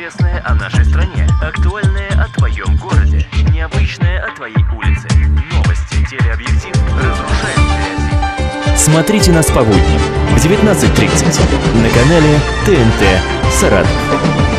Интересное о нашей стране, актуальное о твоем городе, необычное о твоей улице. Новости, телеобъектив разрушает стереотипы. Смотрите нас по будням в 19:30 на канале ТНТ Саратов.